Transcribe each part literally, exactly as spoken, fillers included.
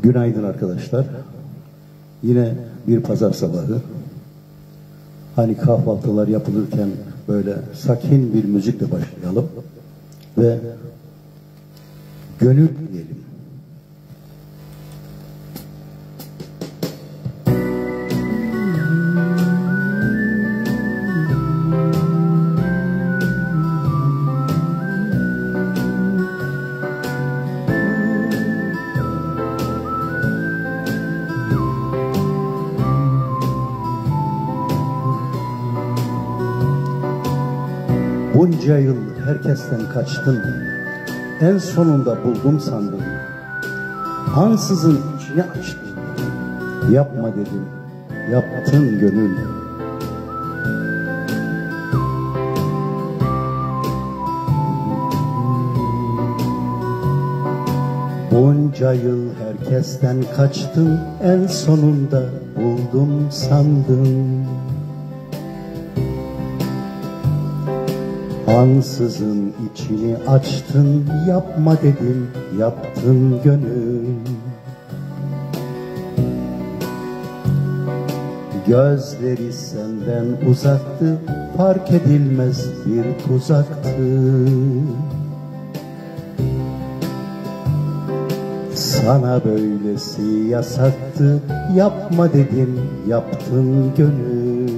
Günaydın arkadaşlar. Yine bir pazar sabahı. Hani kahvaltılar yapılırken böyle sakin bir müzikle başlayalım ve gönül diyelim. Bunca yıl herkesten kaçtın, en sonunda buldum sandım. Ansızın içini açtın, yapma dedim, yaptın gönül. Bunca yıl herkesten kaçtın, en sonunda buldum sandım. Ansızın içini açtın, yapma dedim, yaptın gönül. Gözleri senden uzaktı, fark edilmez bir tuzaktı. Sana böylesi yasaktı, yapma dedim, yaptın gönül.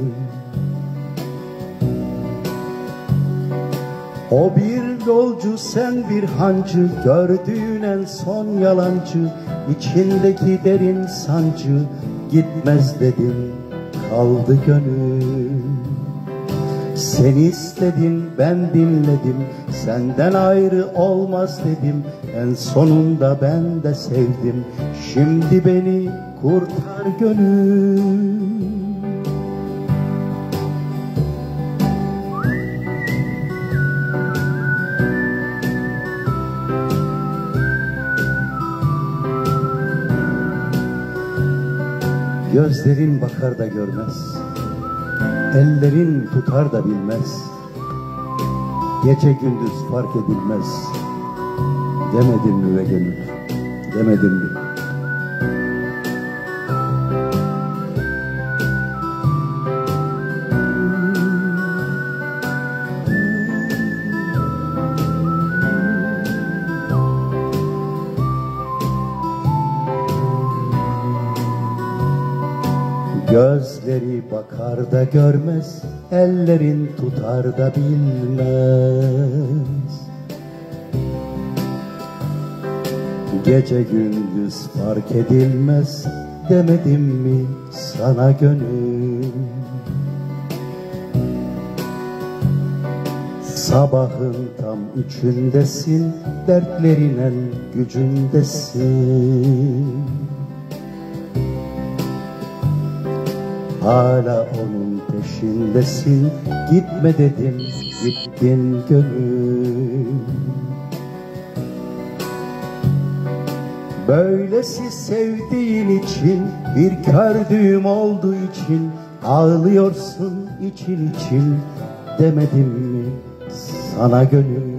O bir yolcu, sen bir hancı, gördüğün en son yalancı, içindeki derin sancı, gitmez dedim, kaldı gönül. Sen istedin, ben dinledim, senden ayrı olmaz dedim, en sonunda ben de sevdim, şimdi beni kurtar gönül. Gözlerin bakar da görmez, ellerin tutar da bilmez, gece gündüz fark edilmez, demedim mi be gönül, demedim mi? Gözleri bakar da görmez, ellerin tutar da bilmez. Gece gündüz fark edilmez, demedim mi sana gönül? Sabahın tam üçündesin, dertlerin en gücündesin. Hala onun peşindesin, gitme dedim, gittin gönül. Böylesi sevdiğin için, bir kördüğüm olduğu için, ağlıyorsun için için, demedim mi sana gönül?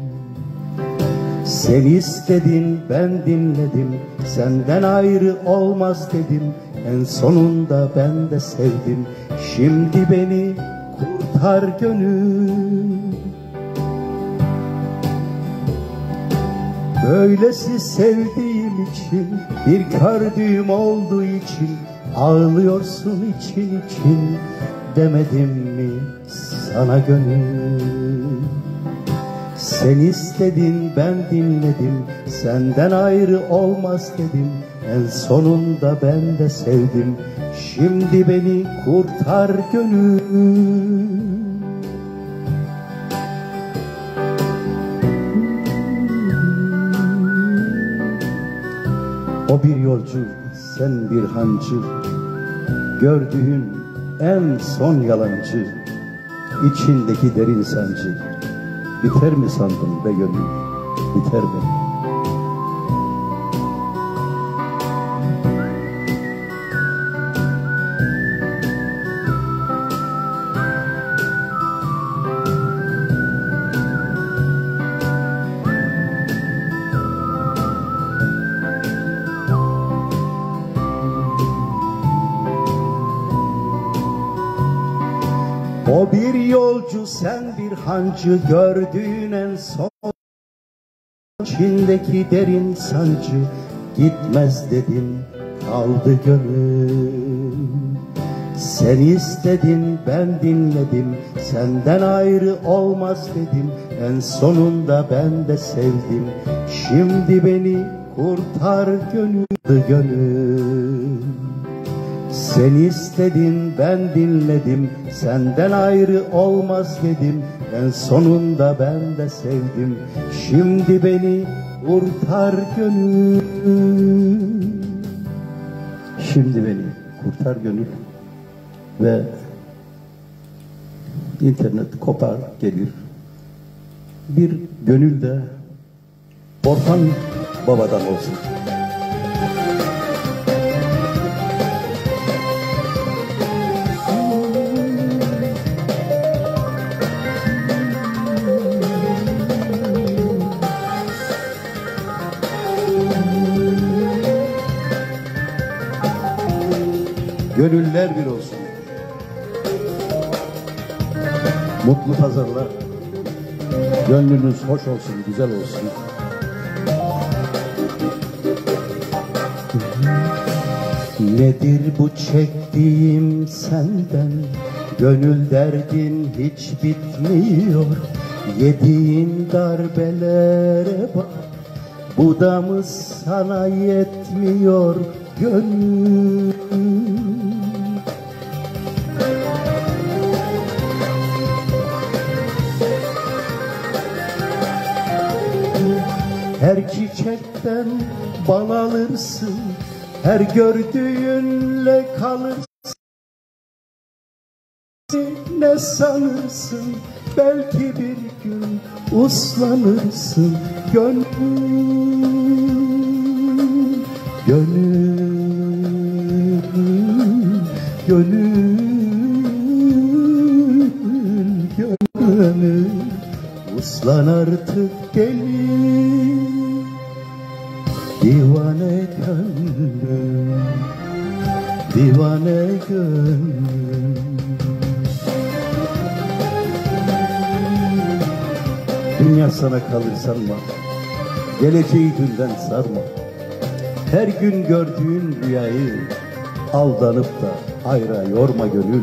Sen istedin, ben dinledim, senden ayrı olmaz dedim, en sonunda ben de sevdim, şimdi beni kurtar gönül. Böylesi sevdiğim için, bir kördüğüm olduğu için, ağlıyorsun için için, demedim mi sana gönül? Sen istedin, ben dinledim, senden ayrı olmaz dedim, en sonunda ben de sevdim, şimdi beni kurtar gönül. O bir yolcu, sen bir hancı, gördüğün en son yalancı, içindeki derin sancı, biter mi sandın be gönül, biter mi? O bir yolcu, sen bir hancı, gördüğün en son içindeki derin sancı. Gitmez dedim, kaldı gönül. Sen istedin, ben dinledim, senden ayrı olmaz dedim. En sonunda ben de sevdim, şimdi beni kurtar gönül, gönül. Sen istedin, ben dinledim, senden ayrı olmaz dedim. En sonunda ben de sevdim, şimdi beni kurtar gönül. Şimdi beni kurtar gönül. Ve internet kopar gelir. Bir gönül de Orhan Baba'dan olsun. Gönüller bir olsun. Mutlu pazarlar. Gönlünüz hoş olsun, güzel olsun. Nedir bu çektiğim senden? Gönül derdin hiç bitmiyor. Yediğin darbelere bak, bu da mı sana yetmiyor gönül? Her çiçekten bal alırsın, her gördüğünle kalırsın. Ne sanırsın, belki bir gün uslanırsın gönül, gönül, gönül, gönül. Uslan artık gelin, divane gönlüm, divane gönlüm. Dünya sana kalır sanma, geleceği dünden sarma. Her gün gördüğün rüyayı aldanıp da hayra yorma gönül.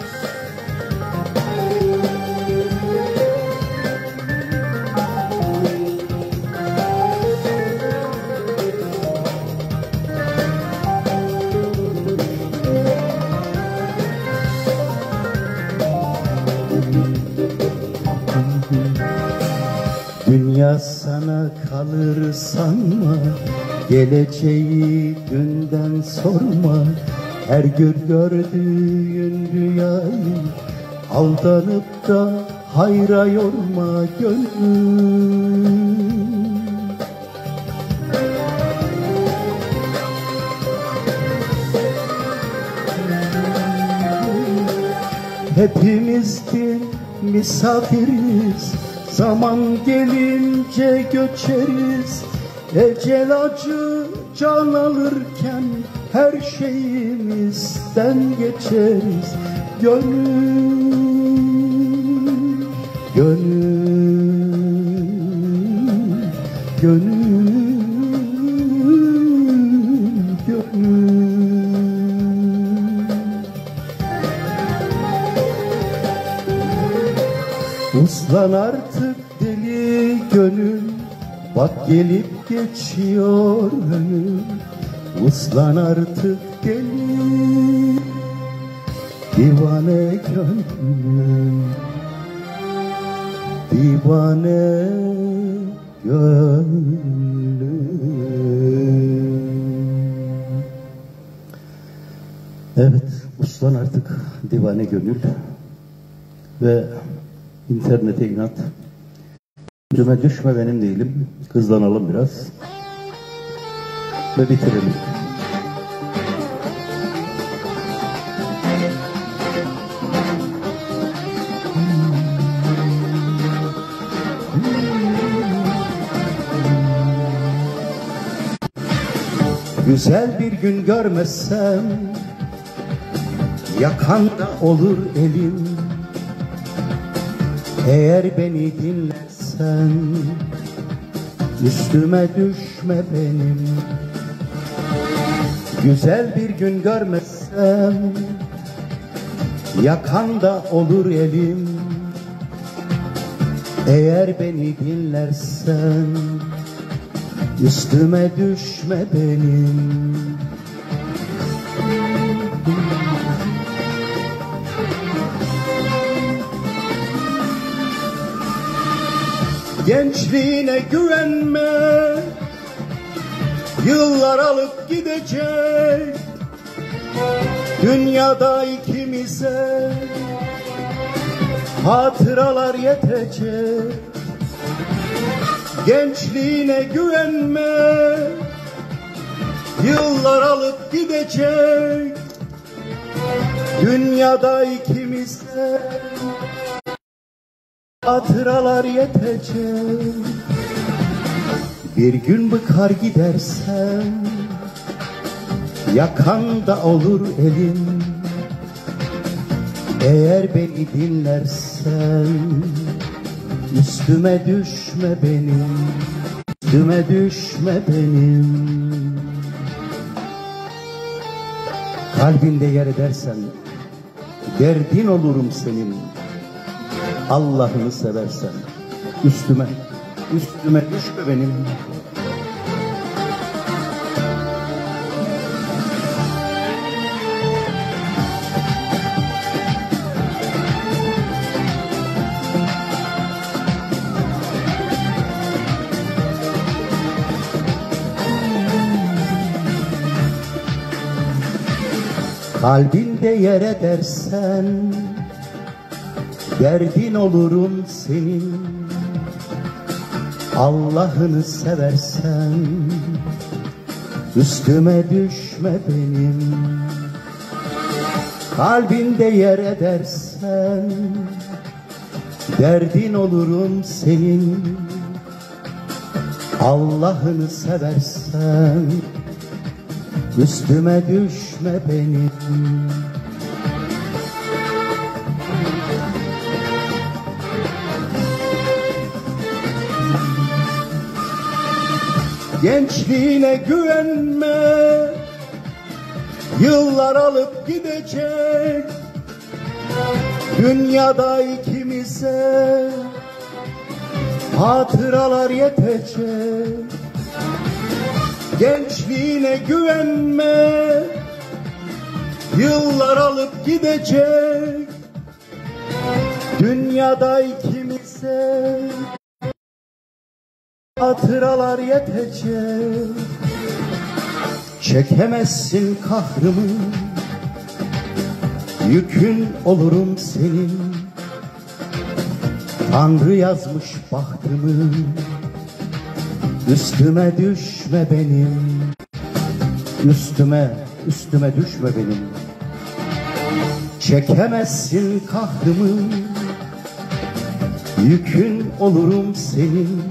Dünya sana kalır sanma, geleceği dünden sorma. Her gün gördüğün rüyayı aldanıp da hayra yorma gönül. Hepimiz bir misafiriz, zaman gelince göçeriz. Ecel acı can alırken her şeyimizden geçeriz. Gönül, gönül, gönül, gönül. Uslan artık deli gönül, bak gelip geçiyor ömür. Uslan artık deli, divane gönlüm, divane gönlüm. Evet, uslan artık divane gönül ve internete inat. Düme düşme benim değilim. Hızlanalım biraz ve bitirelim. Güzel bir gün görmezsem yakanda olur elim. Eğer beni dinlersen üstüme düşme benim. Güzel bir gün görmezsem yakanda olur elim. Eğer beni dinlersen üstüme düşme benim. Gençliğine güvenme, yıllar alıp gidecek. Dünyada ikimize hatıralar yetecek. Gençliğine güvenme, yıllar alıp gidecek. Dünyada ikimize hatıralar yetecek. Bir gün bıkar gidersen yakanda olur elim. Eğer beni dinlersen üstüme düşme benim. Üstüme düşme benim. Kalbinde yer edersen derdin olurum senin. Allah'ını seversen üstüme, üstüme düşme benim. Kalbinde yer edersen derdin olurum senin. Allah'ını seversen üstüme düşme benim. Kalbinde yer edersen derdin olurum senin. Allah'ını seversen üstüme düşme benim. Gençliğine güvenme, yıllar alıp gidecek. Dünyada ikimize hatıralar yetecek. Gençliğine güvenme, yıllar alıp gidecek. Dünyada ikimize hatıralar yetecek. Çekemezsin kahrımı, yükün olurum senin. Tanrı yazmış bahtımı, üstüme düşme benim. Üstüme, üstüme düşme benim. Çekemezsin kahrımı, yükün olurum senin.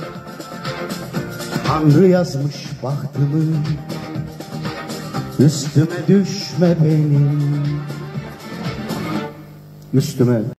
Tanrı yazmış bahtımı, üstüme düşme benim. Üstüme